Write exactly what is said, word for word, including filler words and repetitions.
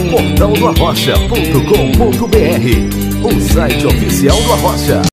portal do arrocha ponto com ponto br, o site oficial do Arrocha.